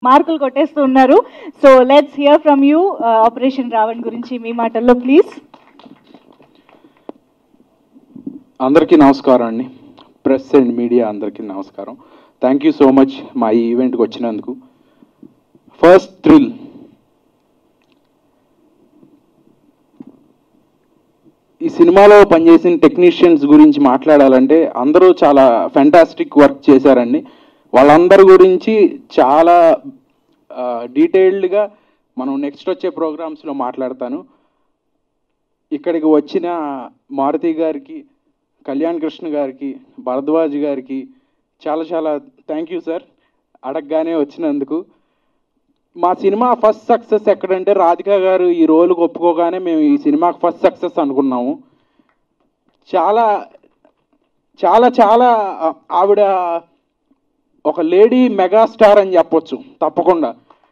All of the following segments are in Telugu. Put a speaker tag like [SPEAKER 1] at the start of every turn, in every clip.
[SPEAKER 1] మార్కులు కొట్టేస్తూ ఉన్నారు. So let's hear from you operation Ravan గురించి మీ మాటల్లో ప్లీజ్.
[SPEAKER 2] అందరికీ నమస్కారం అండి, ప్రెస్ అండ్ మీడియా అందరికీ నమస్కారం. థ్యాంక్ యూ సో మచ్ మా ఈ ఈవెంట్కి వచ్చినందుకు. ఫస్ట్ థ్రిల్, ఈ సినిమాలో పనిచేసిన టెక్నీషియన్స్ గురించి మాట్లాడాలంటే అందరూ చాలా ఫ్యాంటాస్టిక్ వర్క్ చేశారండి. వాళ్ళందరి గురించి చాలా డీటెయిల్డ్గా మనం నెక్స్ట్ వచ్చే ప్రోగ్రామ్స్లో మాట్లాడతాను. ఇక్కడికి వచ్చిన మారుతి గారికి, కళ్యాణ్ కృష్ణ గారికి, భరద్వాజ్ గారికి చాలా చాలా థ్యాంక్ యూ సార్, అడగగానే వచ్చినందుకు. మా సినిమా ఫస్ట్ సక్సెస్ ఎక్కడంటే రాధిక గారు ఈ రోల్కి ఒప్పుకోగానే మేము ఈ సినిమాకి ఫస్ట్ సక్సెస్ అనుకున్నాము. చాలా చాలా చాలా ఆవిడ ఒక లేడీ మెగాస్టార్ అని చెప్పొచ్చు తప్పకుండా.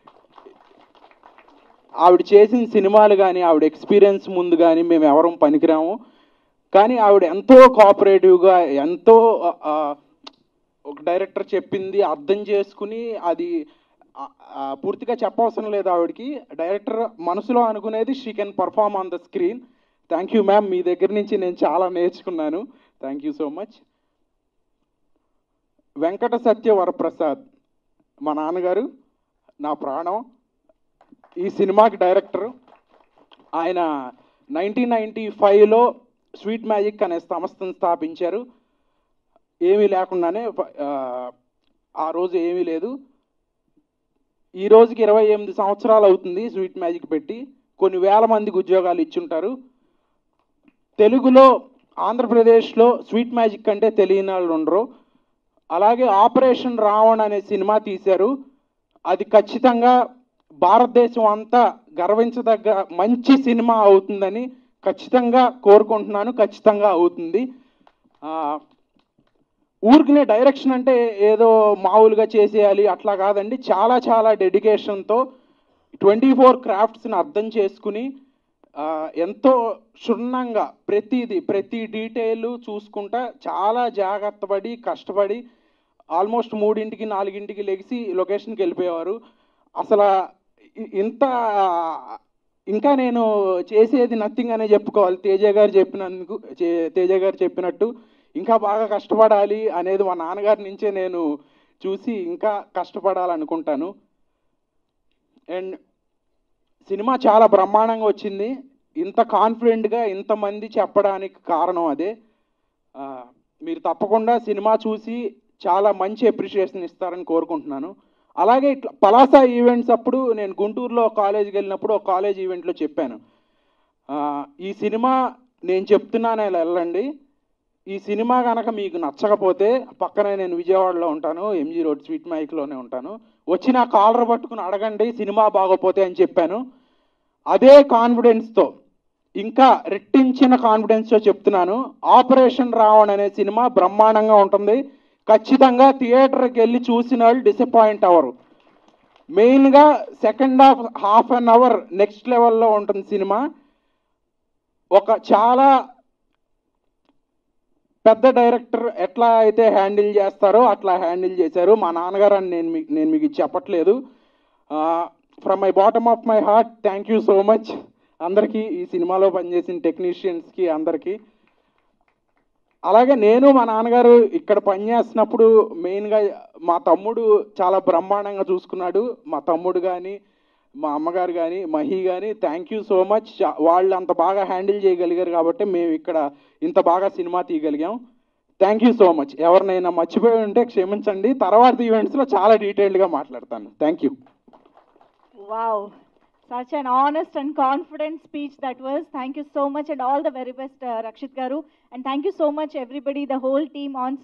[SPEAKER 2] ఆవిడ చేసిన సినిమాలు కానీ ఆవిడ ఎక్స్పీరియన్స్ ముందు కానీ మేము ఎవరం పనికిరాము. కానీ ఆవిడ ఎంతో కోఆపరేటివ్గా, ఎంతో ఒక డైరెక్టర్ చెప్పింది అర్థం చేసుకుని అది పూర్తిగా చెప్పవసరం లేదు ఆవిడకి. డైరెక్టర్ మనసులో అనుకునేది she can perform on the screen. Thank you ma'am, మీ దగ్గర నుంచి నేను చాలా నేర్చుకున్నాను. Thank you so much. Venkata Satya Varaprasad మా నాన్నగారు, నా ప్రాణం. ఈ సినిమాకి డైరెక్టర్. ఆయన 1995లో స్వీట్ మ్యాజిక్ అనే సంస్థను స్థాపించారు. ఏమీ లేకుండానే, ఆ రోజు ఏమీ లేదు. ఈ రోజుకి 28 సంవత్సరాలు అవుతుంది స్వీట్ మ్యాజిక్ పెట్టి. కొన్ని వేల మందికి ఉద్యోగాలు ఇచ్చుంటారు. తెలుగులో, ఆంధ్రప్రదేశ్లో స్వీట్ మ్యాజిక్ అంటే తెలియని వాళ్ళు ఉండరు. అలాగే ఆపరేషన్ రావణ్ అనే సినిమా తీశారు. అది ఖచ్చితంగా భారతదేశం అంతా గర్వించదగ్గ మంచి సినిమా అవుతుందని ఖచ్చితంగా కోరుకుంటున్నాను. ఖచ్చితంగా అవుతుంది. ఊరికినే డైరెక్షన్ అంటే ఏదో మామూలుగా చేసేయాలి అట్లా కాదండి. చాలా చాలా డెడికేషన్తో 24 క్రాఫ్ట్స్ని అర్థం చేసుకుని ఎంతో క్షుణ్ణంగా ప్రతి డీటెయిల్ చూసుకుంటా చాలా జాగ్రత్త పడి కష్టపడి ఆల్మోస్ట్ 3ంటికి 4ంటికి లెగిసి లొకేషన్కి వెళ్ళిపోయేవారు. అసలు ఇంత ఇంకా నేను చేసేది నథింగ్ అనే చెప్పుకోవాలి. తేజ గారు చెప్పినట్టు ఇంకా బాగా కష్టపడాలి అనేది మా నాన్నగారి నుంచే నేను చూసి ఇంకా కష్టపడాలనుకుంటాను. అండ్ సినిమా చాలా బ్రహ్మాండంగా వచ్చింది. ఇంత కాన్ఫిడెంట్గా ఇంతమంది చెప్పడానికి కారణం అదే. మీరు తప్పకుండా సినిమా చూసి చాలా మంచి అప్రిషియేషన్ ఇస్తారని కోరుకుంటున్నాను. అలాగే ఇట్లా పలాస ఈవెంట్స్ అప్పుడు నేను గుంటూరులో కాలేజీకి వెళ్ళినప్పుడు ఒక కాలేజ్ ఈవెంట్లో చెప్పాను, ఈ సినిమా నేను చెప్తున్నాను వెళ్ళండి, ఈ సినిమా కనుక మీకు నచ్చకపోతే పక్కనే నేను విజయవాడలో ఉంటాను, ఎంజీ రోడ్ స్వీట్ మైక్లోనే ఉంటాను, వచ్చి నా కాలర్ పట్టుకుని అడగండి సినిమా బాగోపోతే అని చెప్పాను. అదే కాన్ఫిడెన్స్తో, ఇంకా రెట్టించిన కాన్ఫిడెన్స్తో చెప్తున్నాను, ఆపరేషన్ రావణ్ అనే సినిమా బ్రహ్మాండంగా ఉంటుంది. ఖచ్చితంగా థియేటర్కి వెళ్ళి చూసిన వాళ్ళు డిసప్పాయింట్ అవ్వరు. మెయిన్గా second half an hour next లెవెల్లో ఉంటుంది సినిమా. ఒక చాలా పెద్ద డైరెక్టర్ ఎట్లా అయితే హ్యాండిల్ చేస్తారో అట్లా హ్యాండిల్ చేశారు మా నాన్నగారు అని నేను మీకు చెప్పట్లేదు. From my bottom of my heart thank you so much అందరికీ, ఈ సినిమాలో పనిచేసిన టెక్నీషియన్స్కి అందరికీ. అలాగే నేను మా నాన్నగారు ఇక్కడ పనిచేస్తున్నప్పుడు మెయిన్గా మా తమ్ముడు చాలా బ్రహ్మాండంగా చూసుకున్నాడు. మా తమ్ముడు కానీ మా అమ్మగారు కానీ మహి కానీ థ్యాంక్ యూ సో మచ్. వాళ్ళు అంత బాగా హ్యాండిల్ చేయగలిగారు కాబట్టి మేము ఇక్కడ ఇంత బాగా సినిమా తీయగలిగాం. Thank you so much. ఎవరినైనా మర్చిపోయి ఉంటే క్షమించండి, తర్వాత ఈవెంట్స్లో చాలా డీటెయిల్డ్గా మాట్లాడతాను. Thank you.
[SPEAKER 1] Wow, such an honest and confident speech that was. Thank you so much and all the very best, Rakshit Garu. And thank you so much everybody, the whole team on